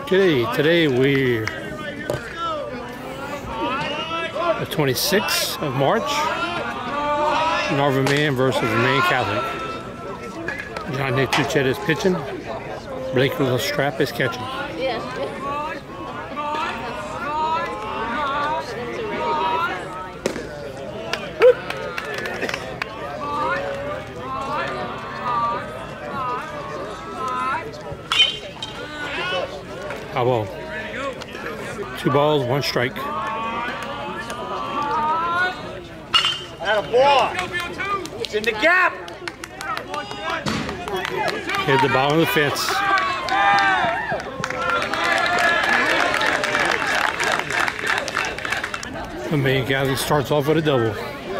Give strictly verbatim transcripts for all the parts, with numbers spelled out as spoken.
Okay, today we're the twenty-sixth of March. Vermilion versus Vermilion Catholic. Johnny Touchet is pitching. Blake Strap is catching. Yeah. How well? Two balls, one strike. That a ball. It's in the gap. Hit the bottom of the fence. Vermilion Catholic starts off with a double.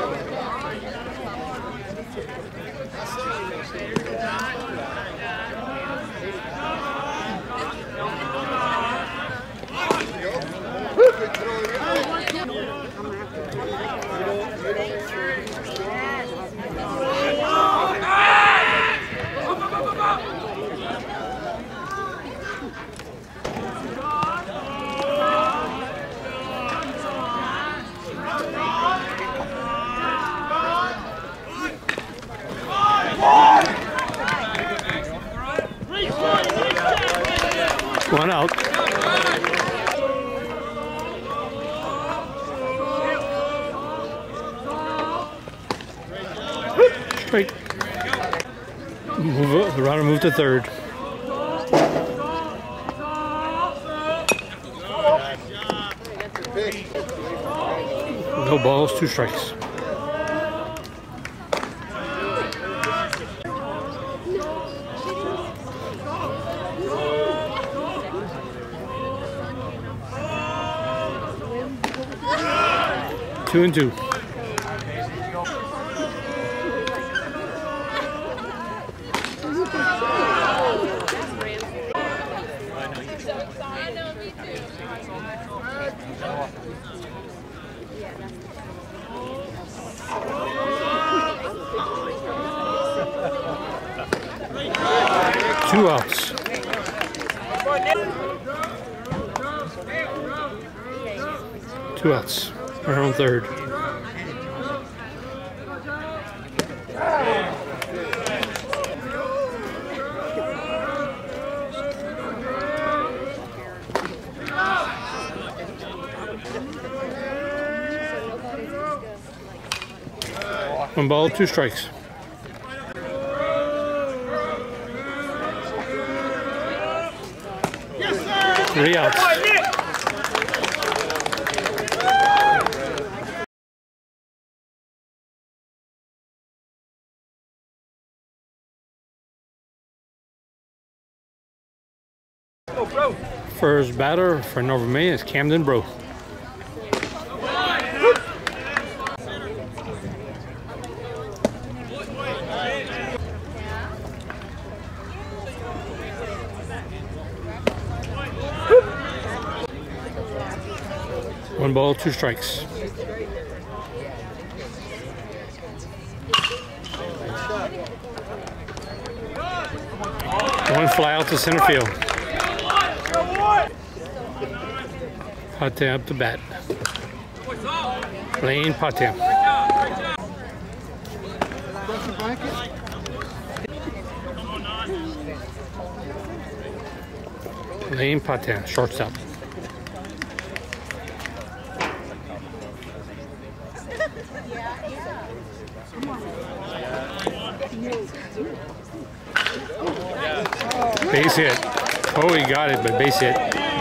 One out. Straight. Move up. The runner moved to third. No balls, two strikes. Two and two. Two outs. Two outs. We're on third. One ball, two strikes. Three outs. First batter for Vermilion is Camden Bro. One ball, two strikes. One fly out to center field. Patem up to bat. Lane Patem. Lane Patem, shortstop. Base hit. Oh, he got it, but base hit.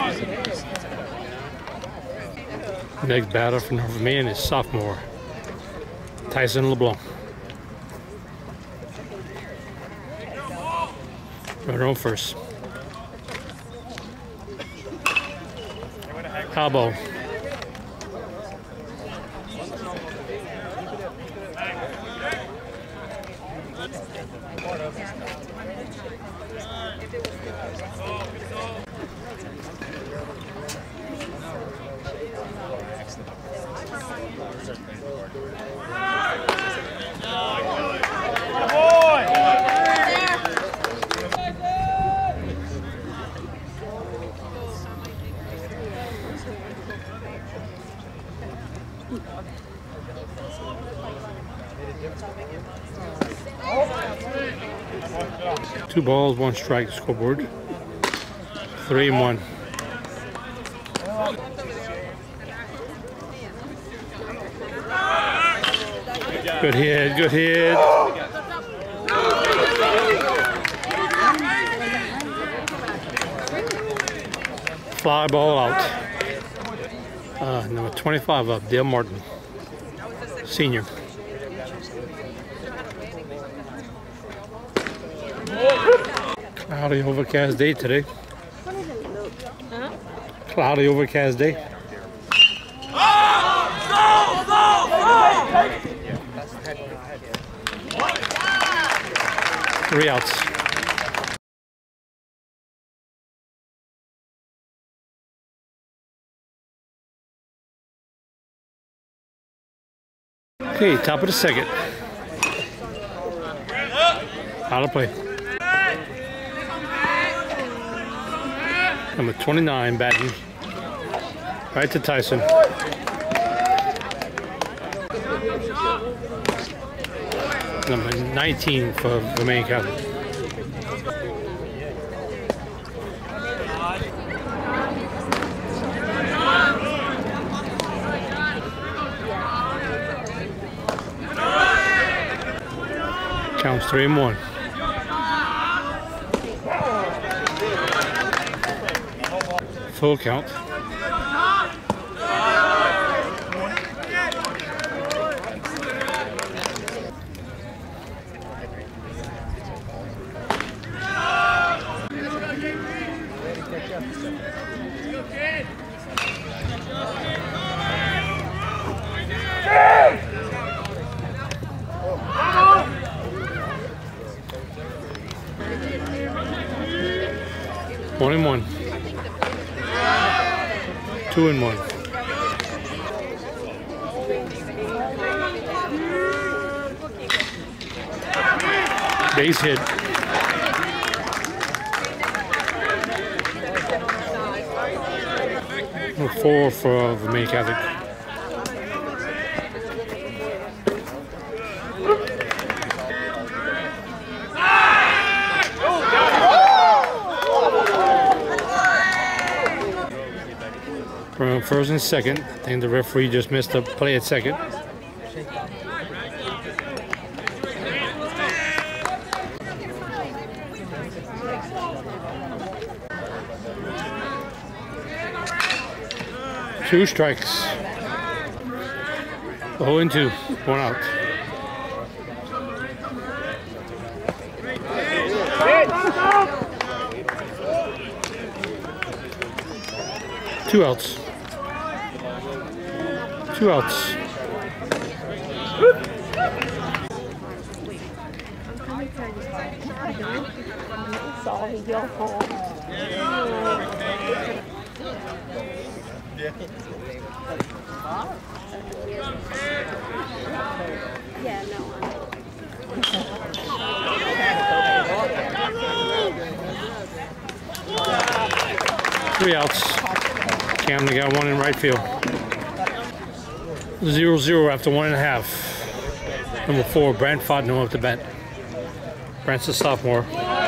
Next batter from Vermilion is sophomore Tyson LeBlanc. Runner on first. Foul ball. Two balls, one strike, scoreboard. Three and one. Good hit, good hit. Fly ball out. Uh, number twenty-five up, Dale Martin, senior. Cloudy, overcast day today. Cloudy, overcast day. Three outs. Okay, top of the second. Out of play. Number twenty-nine batting. Right to Tyson. Number nineteen for Vermilion Catholic. Counts three and one. Full count. One and one. Two and one. Base hit. Number four for Vermilion Catholic. From first and second, I think the referee just missed a play at second. Two strikes. Oh and two, one out. Two outs. Two outs. Yeah, no. Three outs. Camden got one in right field. Zero zero after one and a half. Number four, Brant Fodno up to bat. Brant's a sophomore.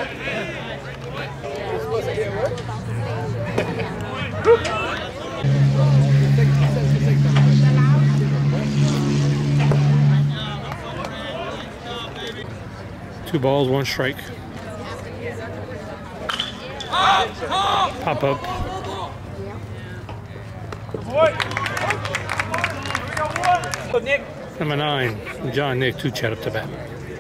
Two balls, one strike. Pop up. Number nine, John Nick Touchet up to bat.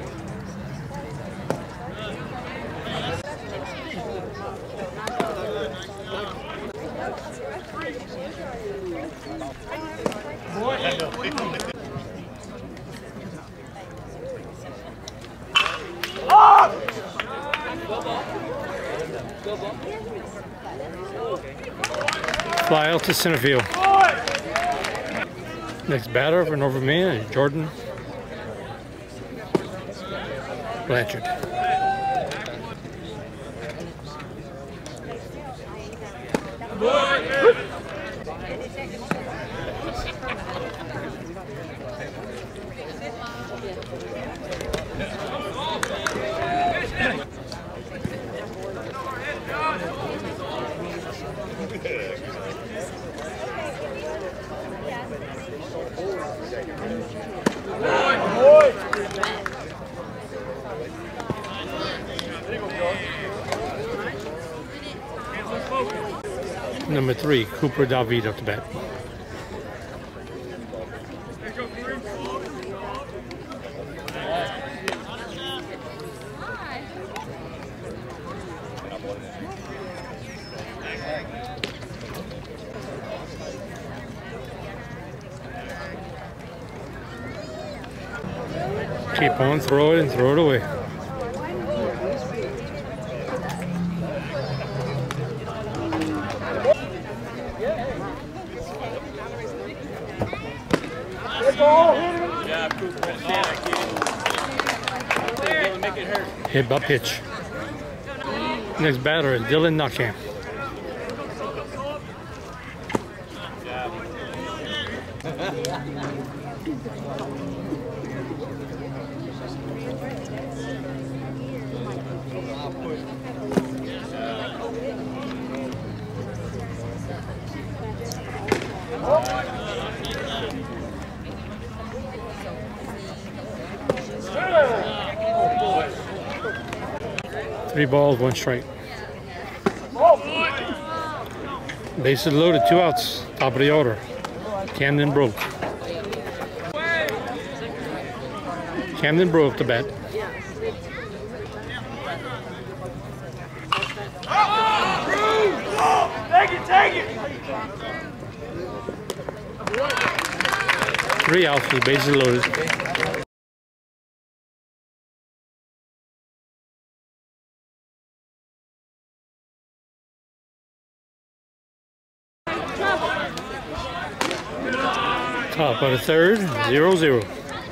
Fly out to center field. Next batter for North Vermilion is Jordan Blanchard. Number three, Cooper David up the bat. Keep on, throw it and throw it away. Hit by pitch. Next batter is Dylan Knockham. Three balls, one strike. Bases loaded, two outs. Top of the order. Camden broke. Camden broke the bat. Take it, take it. Three outs with bases loaded. Top of the third, zero zero.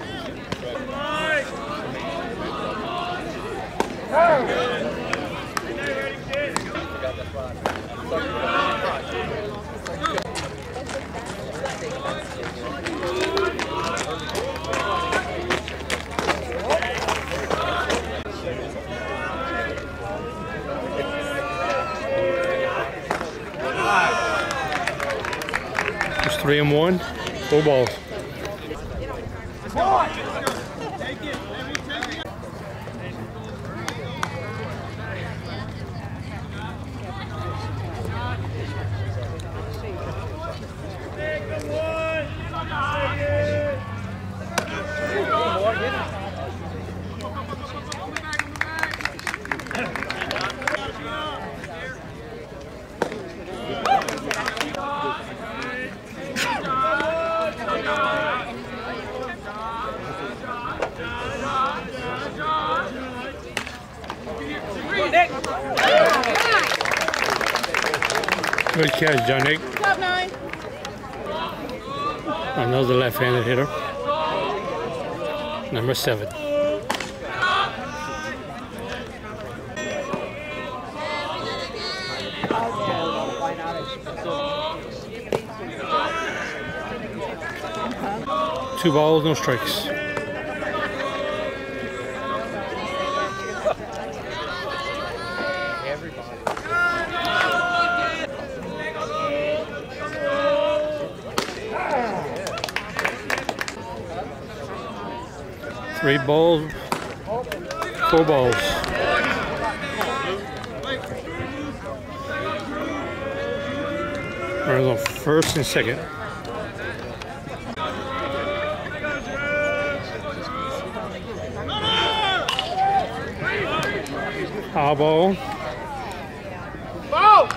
It's three and one. Four balls. Good catch, John Nick. Top nine. Another left-handed hitter. Number seven. Two balls, no strikes. Three balls, four balls. Runners on first and second. Foul ball. Ball.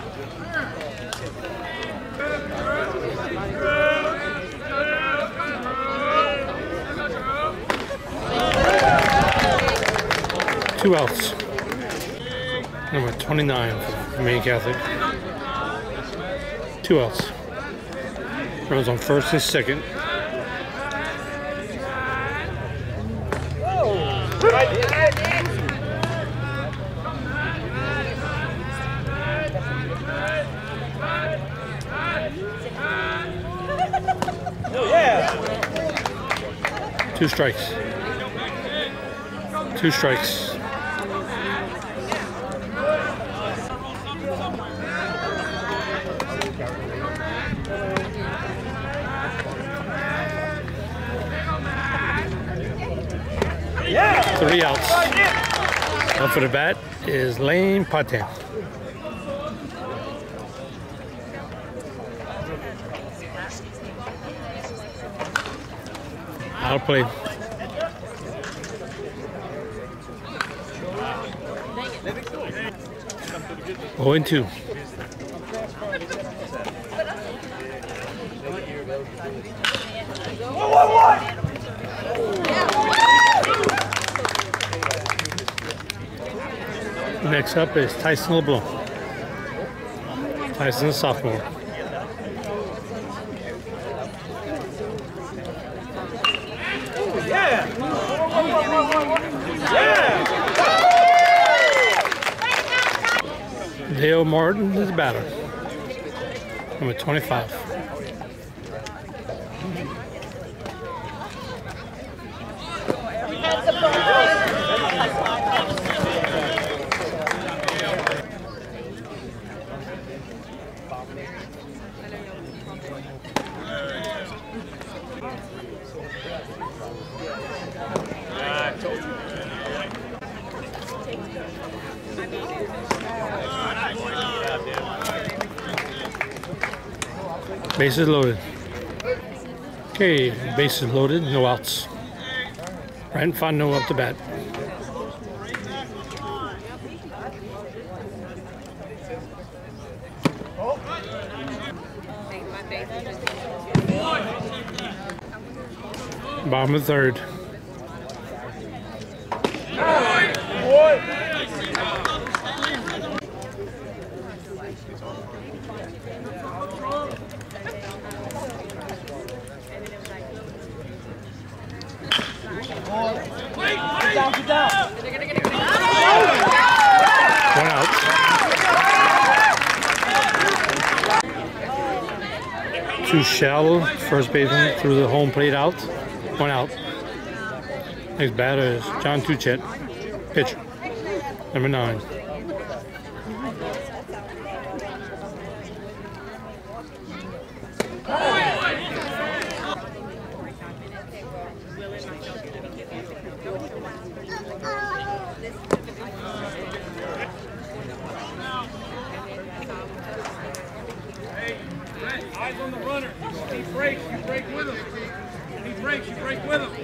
Two outs. Number twenty-nine for Vermilion Catholic. Two outs. Runners on first and second. Two strikes. Two strikes. Three outs. Up for the bat is Lane Patin. Foul play. oh and two. Next up is Tyson LeBlanc. Tyson is a sophomore. Yeah! Yeah! Dale Martin is the batter. Number twenty-five. Bases loaded. Okay, bases loaded, no outs. Brent Fondo up to bat. Bottom of the third. One out. Too shallow. First baseman through the home plate out. One out. Next batter is John Touchet, pitcher, number nine. Eyes on the runner. He breaks, you break with him. He breaks, you break with him.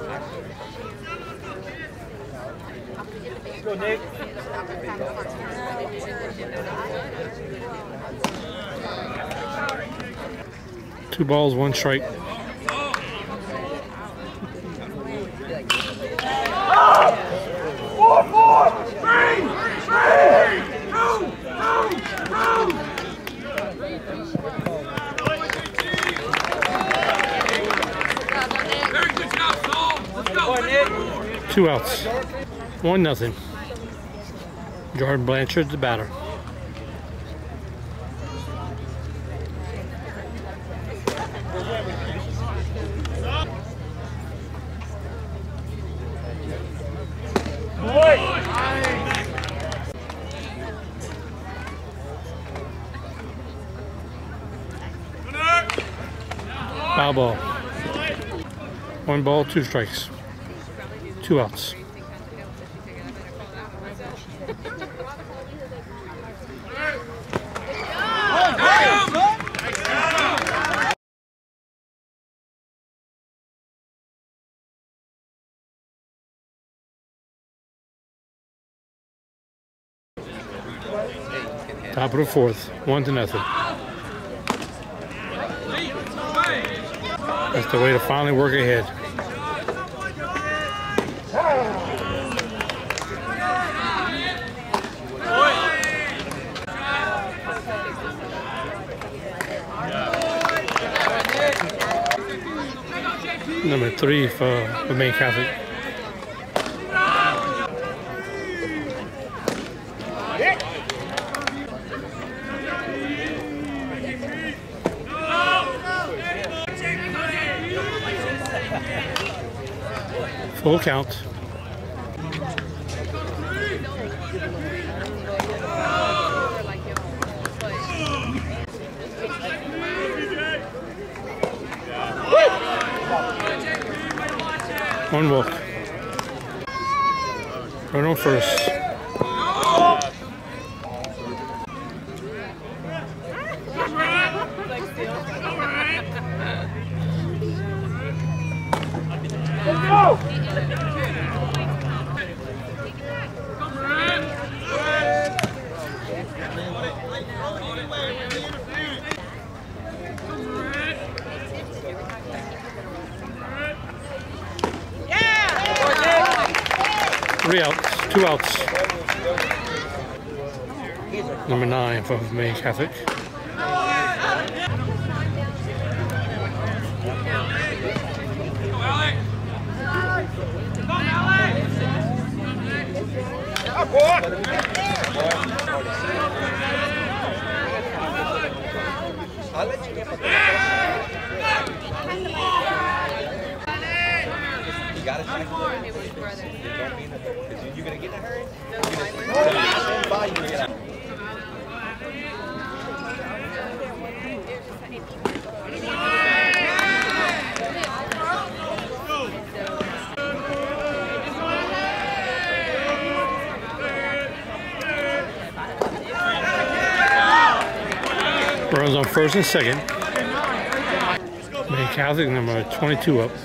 Let's go, Nick. Two balls, one strike. Four, four, three, three, two, two, two. Very good job, Saul. Let's go, Nick. Two outs. One nothing. Jordan Blanchard, the batter. Foul ball. One ball, two strikes. Two outs. Top of the fourth, one to nothing. That's the way to finally work ahead. Number three for Vermilion Catholic. Full count. One walk. Run on first. Three outs, two outs. Number nine for Vermilion Catholic. I'll let you get my You got it, Mike? Don't mean that. Because you're going to get in a hurry? You're going to by, you're going to get out. Runs on first and second. Vermilion Catholic number twenty-two up.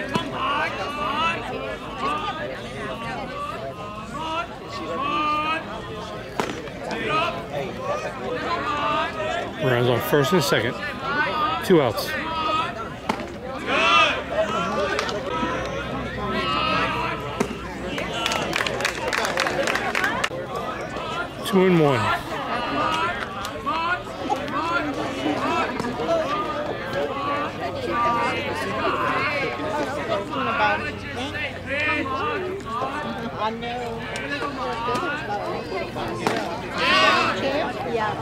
Runs on first and second. Two outs. Two and one. I know. Yeah.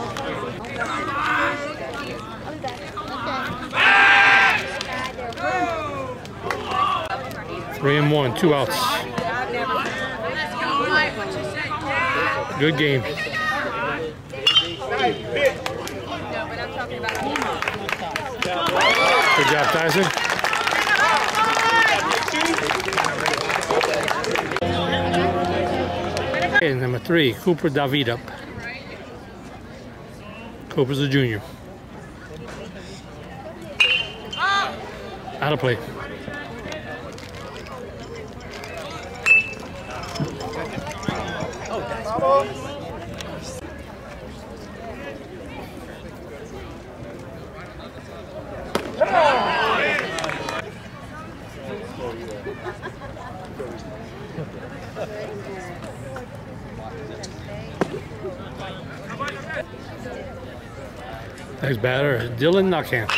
Three and one, two outs. Good game. Good job, Tyson. Okay, number three, Cooper David up. Cooper's a junior. Out of play. Next batter is Dylan Knockham.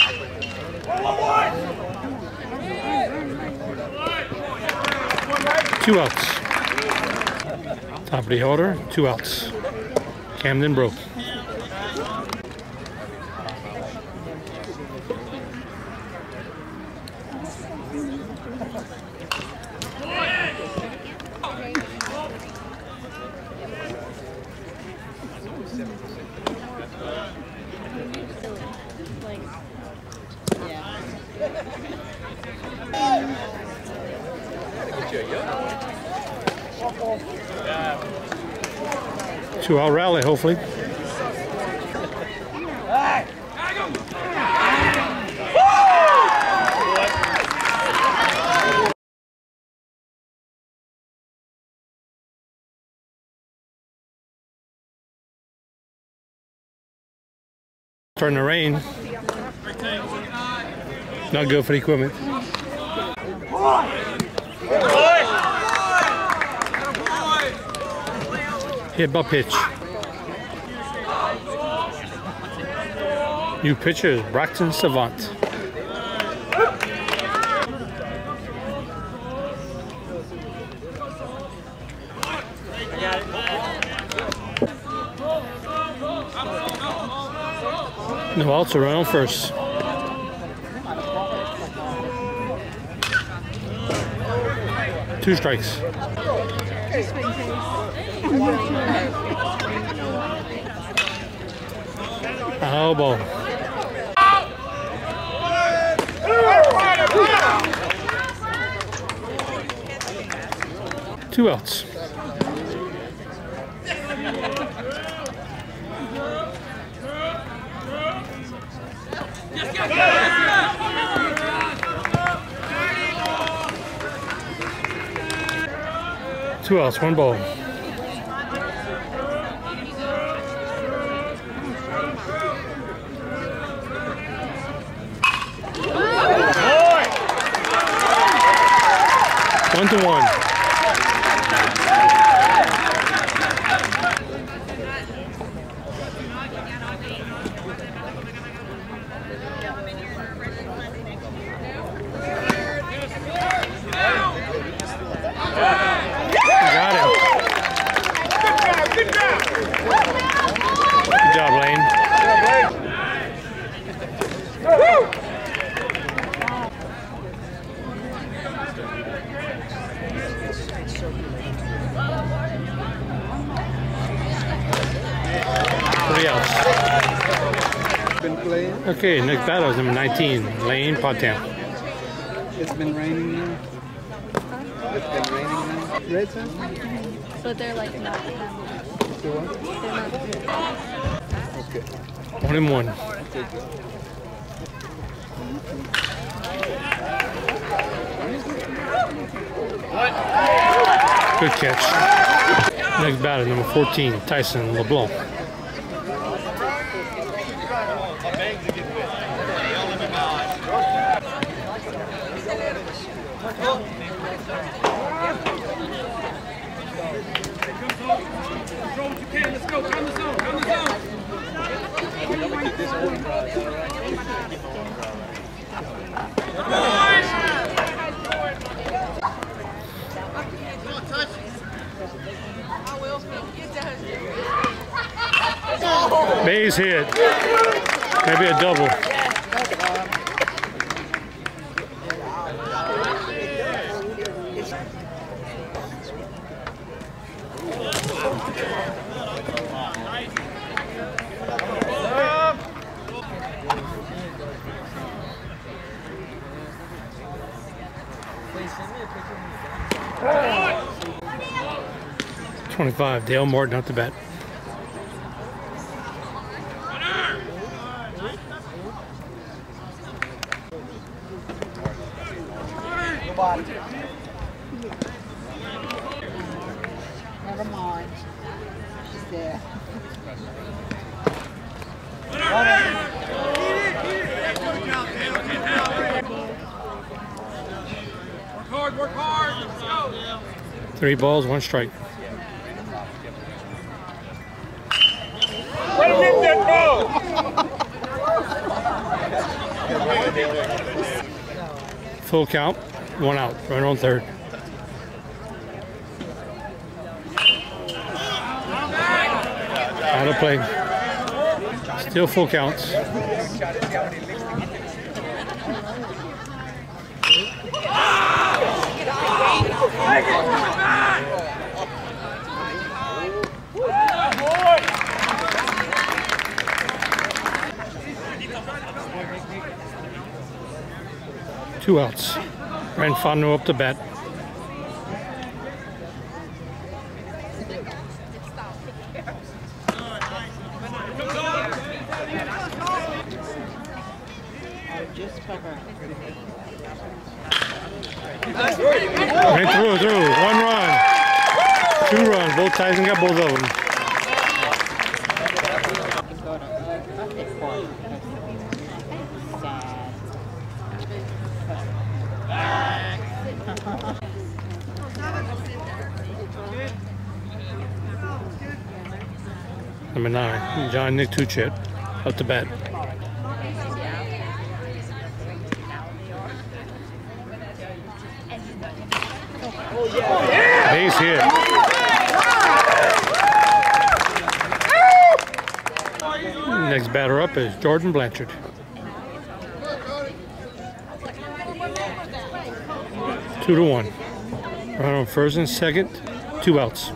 Two outs. Top of the order, two outs. Camden broke. Two out rally, hopefully. Turn the rain. Not good for the equipment. Hit by pitch. New pitcher is Braxton Savant. No outs, a run on first. Two strikes. Oh, ball. Two outs. Two outs, one ball. One to one. Got him. Good job, Lane. Three outs. Been playing. Okay, next batter is number nineteen, Lane Potam. It's been raining now. It's been raining now. Red Sox? But they're like not. The what? They're not. Okay. One and one. Good catch. Next batter, number fourteen, Tyson LeBlanc. Let's go, come the zone, come the zone. Base hit. Maybe a double. twenty-five, Dale Morton out the bat. Never mind. She's there. Work hard, work hard. Let's go. Three balls, one strike. Let him hit that ball. Full count, one out, runner on third. Out of play. Still full counts. Two outs. Ran Fondo up the bat. Ran through, through. One run. Two runs. Both Tyson got both of them. Number nine, John Nick Touchet, up the bat. Base hit. Next batter up is Jordan Blanchard. Two to one. Run on first and second, two outs.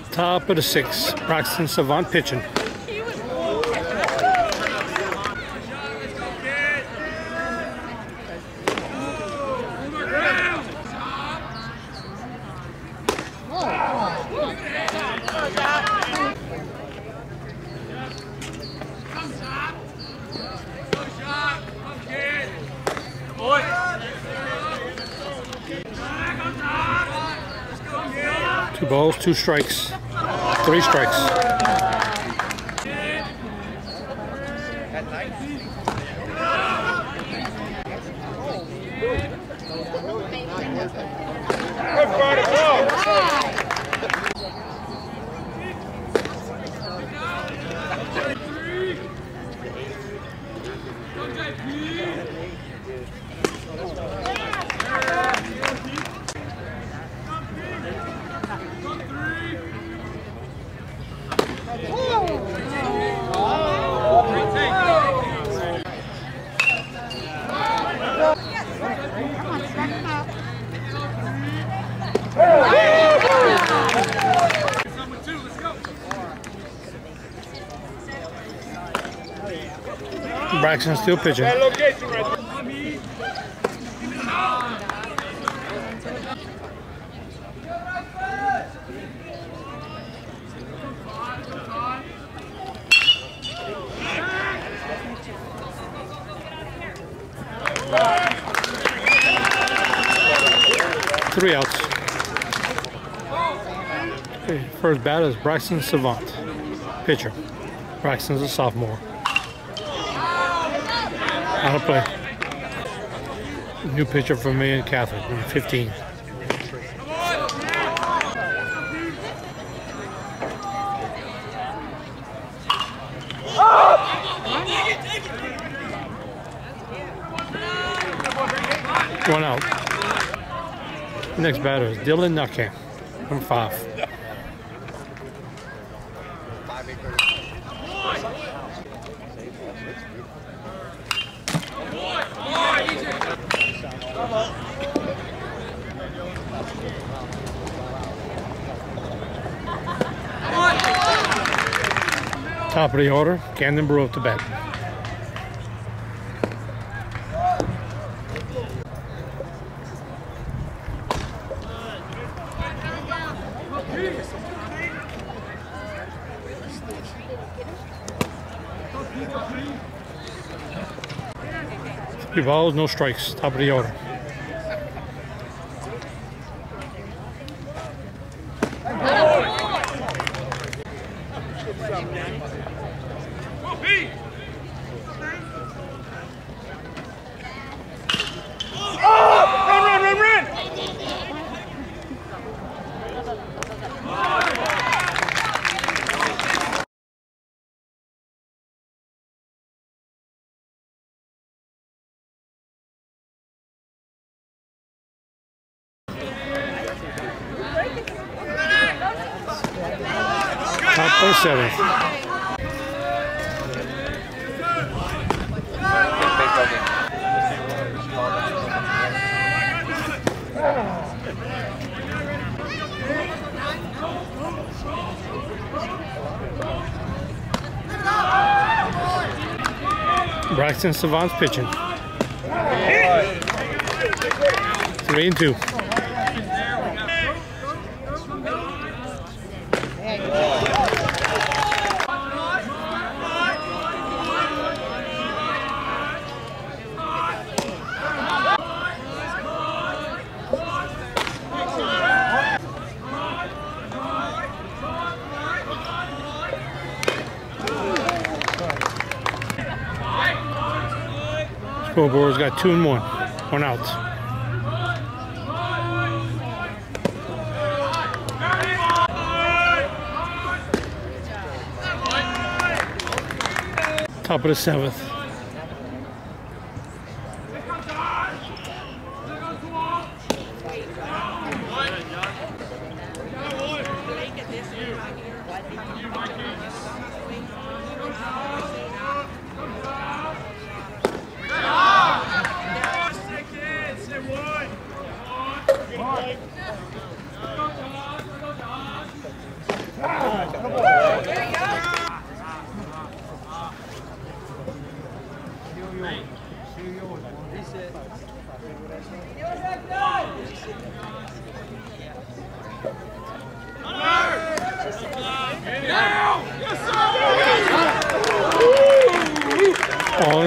Top of the sixth, Braxton Savant pitching. Two balls, two strikes, three strikes. Braxton still pitching. Three outs. Okay, first batter is Braxton Savant, pitcher. Braxton's a sophomore. Out of play. New pitcher for Vermilion Catholic, number fifteen. One out. Next batter is Dylan Nuckham, number five. Top of the order, Camden Brew up to bat. Three balls, no strikes. Top of the order. Top of seventh. Braxton Savant's pitching. Three and two. Scoreboard's got two and one. One out. Top of the seventh.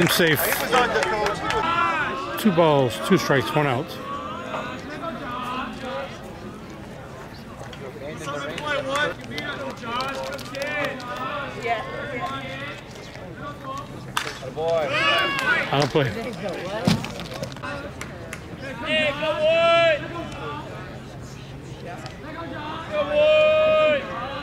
him safe. Two balls, two strikes, one out. I don't play. Hey, go Wood! Go Wood!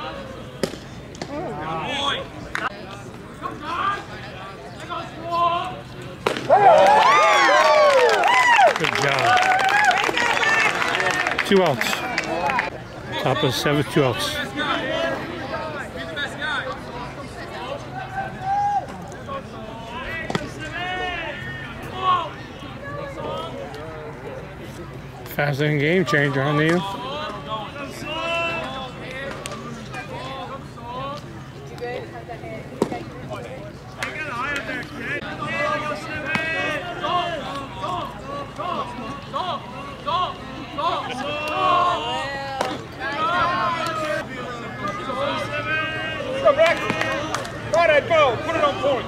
Good job. Two outs. Top of seven, two outs. Fascinating game changer, huh, Neil? Go, Braxton! Try that ball, put it on point.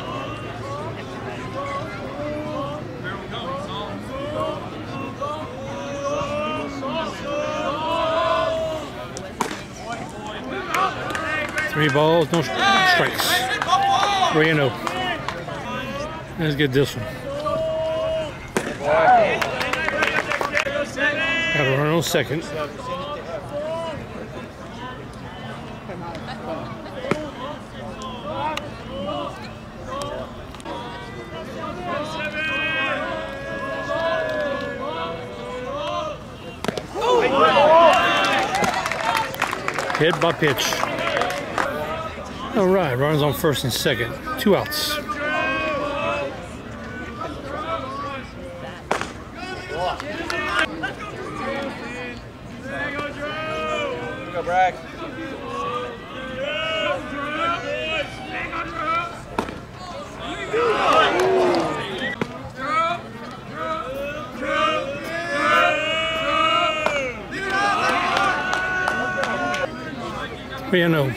Three balls, no strikes. Three and oh. Let's get this one. Got a run on second. Hit by pitch. All right, runners on first and second. Two outs. Go, Brax. Three and oh.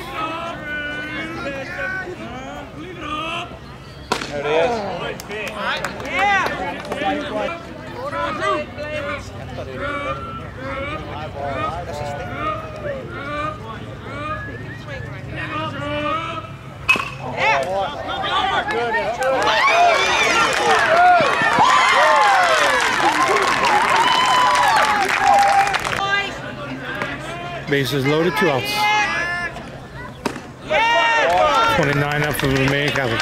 There it is. Bases loaded, two outs. twenty-nine up for Vermilion Catholic.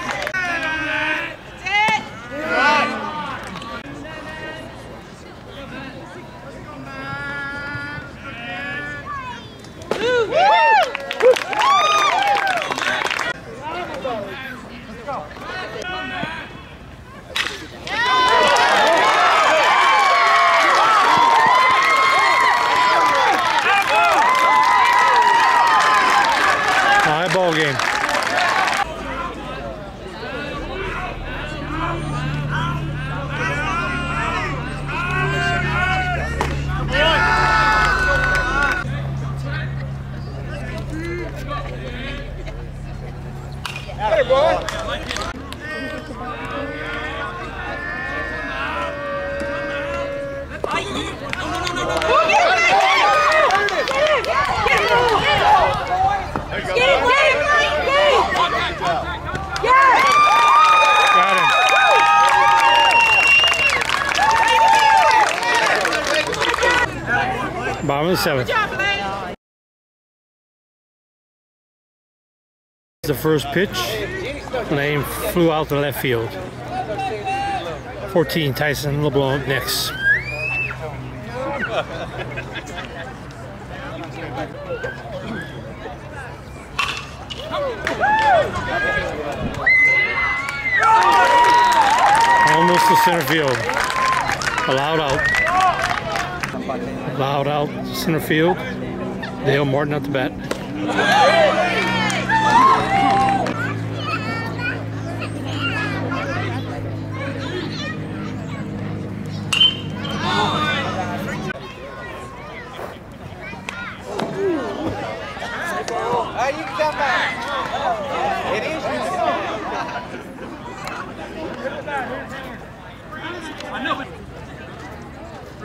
High ball game. Hey, boy! Got him. Bottom of the seventh. The first pitch, Lane flew out to left field. fourteen, Tyson LeBlanc next. Almost to center field. Allowed out. Allowed out center field. Dale Martin at the bat. Ah, you can come back. It is.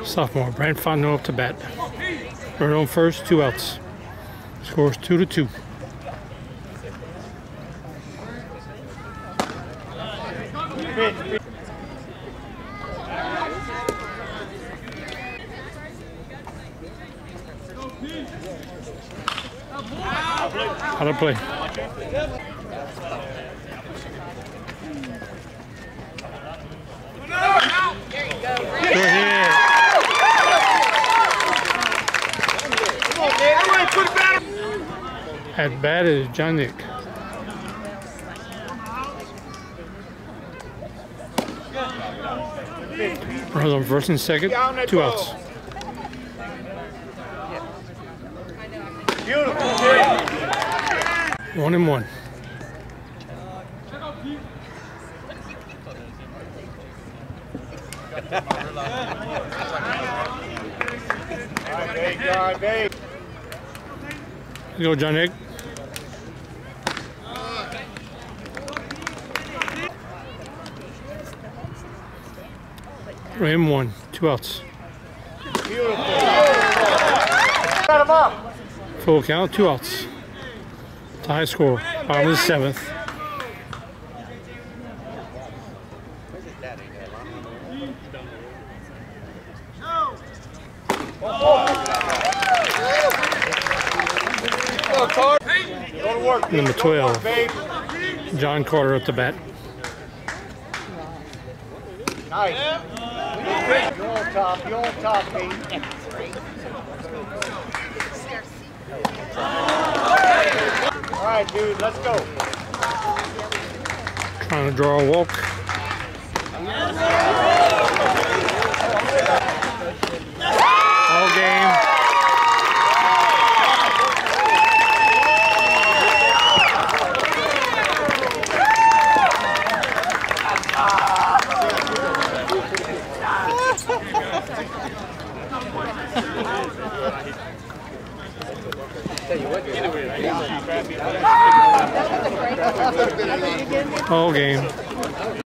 Sophomore Brent Fontenot up to bat. Runner on first, two outs. Scores two to two. How to play. Good hit. At bat is John Nick. Runners on first and second, two outs. One and one. Let's go, John Nick. Ram one, two outs. Full count, two outs. Tie score, bottom of the seventh. Number twelve, John Carter at the bat. Nice. You're on top, you're on top, baby. All right, dude, let's go. Trying to draw a walk. All game. All game.